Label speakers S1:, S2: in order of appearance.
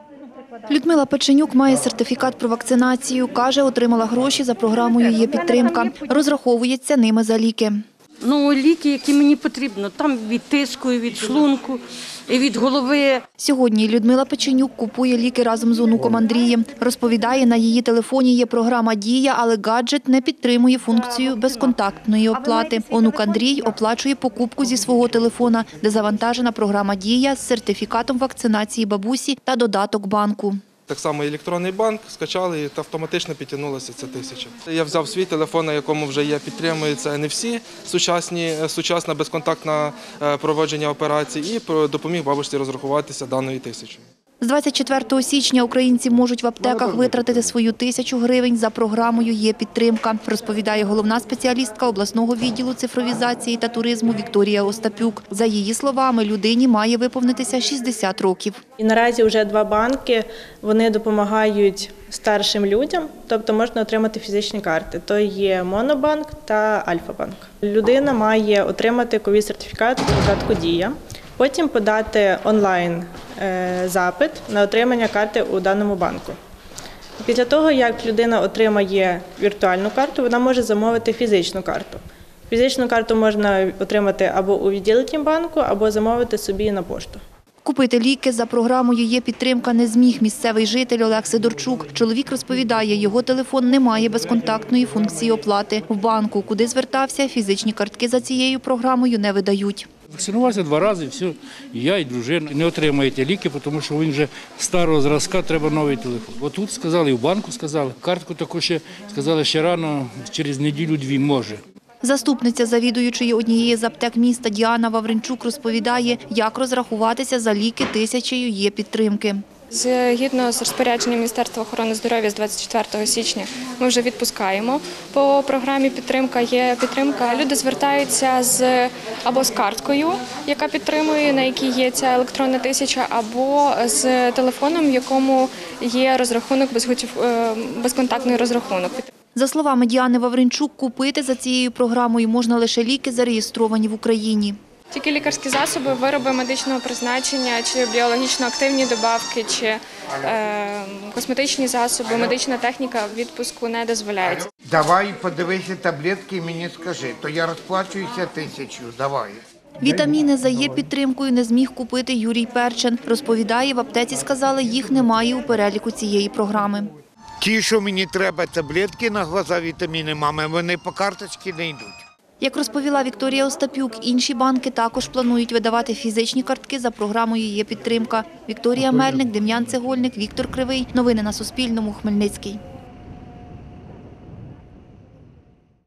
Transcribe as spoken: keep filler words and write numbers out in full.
S1: Людмила Печенюк має сертифікат про вакцинацію. Каже, отримала гроші за програмою «Є-підтримка». Розраховується ними за ліки.
S2: Ну, ліки, які мені потрібно, там від тиску, від шлунку, від голови.
S1: Сьогодні Людмила Печенюк купує ліки разом з онуком Андрієм. Розповідає, на її телефоні є програма «Дія», але гаджет не підтримує функцію безконтактної оплати. Онук Андрій оплачує покупку зі свого телефона, де завантажена програма «Дія» з сертифікатом вакцинації бабусі та додаток банку.
S3: Так само електронний банк скачали і автоматично підтягнулася ця тисяча. Я взяв свій телефон, на якому вже є, підтримується ен еф сі, сучасні, сучасне безконтактне проводження операцій, і допоміг бабусі розрахуватися даною тисячою.
S1: З двадцять четвертого січня українці можуть в аптеках витратити свою тисячу гривень за програмою «Є-підтримка», розповідає головна спеціалістка обласного відділу цифровізації та туризму Вікторія Остапюк. За її словами, людині має виповнитися шістдесят років.
S4: І наразі вже два банки, вони допомагають старшим людям, тобто можна отримати фізичні карти. То є Монобанк та Альфа-банк. Людина має отримати ковід-сертифікат у додатку «Дія», потім подати онлайн запит на отримання карти у даному банку. Після того, як людина отримає віртуальну карту, вона може замовити фізичну карту. Фізичну карту можна отримати або у відділенні банку, або замовити собі на пошту.
S1: Купити ліки за програмою «Є-підтримка» не зміг місцевий житель Олег Сидорчук. Чоловік розповідає, його телефон не має безконтактної функції оплати. В банку, куди звертався, фізичні картки за цією програмою не видають.
S5: Вакцинувався два рази, все, і я, і дружина. Не отримаєте ліки, тому що він вже старого зразка, треба новий телефон. От тут сказали, і в банку сказали. Картку також ще сказали, ще рано, через неділю-дві може.
S1: Заступниця завідуючої однієї з аптек міста Діана Вавринчук розповідає, як розрахуватися за ліки тисячею «Є-підтримки».
S6: Згідно з розпорядженням Міністерства охорони здоров'я з двадцять четвертого січня ми вже відпускаємо по програмі «Підтримка». Є підтримка. Люди звертаються з або з карткою, яка підтримує, на якій є ця електронна тисяча, або з телефоном, в якому є розрахунок, безконтактний розрахунок.
S1: За словами Діани Вавринчук, купити за цією програмою можна лише ліки, зареєстровані в Україні.
S6: Тільки лікарські засоби, вироби медичного призначення, чи біологічно активні добавки, чи е, косметичні засоби, медична техніка відпуску не дозволяється.
S7: Давай подивися таблетки і мені скажи, то я розплачуюся тисячу, давай.
S1: Вітаміни за «Є-підтримкою» не зміг купити Юрій Перчин. Розповідає, в аптеці сказали, їх немає у переліку цієї програми.
S7: Ті, що мені треба, таблетки на глаза, вітаміни, мами, вони по карточці не йдуть.
S1: Як розповіла Вікторія Остапюк, інші банки також планують видавати фізичні картки за програмою «Є-підтримка». Вікторія Мельник, Дем'ян Цегольник, Віктор Кривий. Новини на Суспільному. Хмельницький.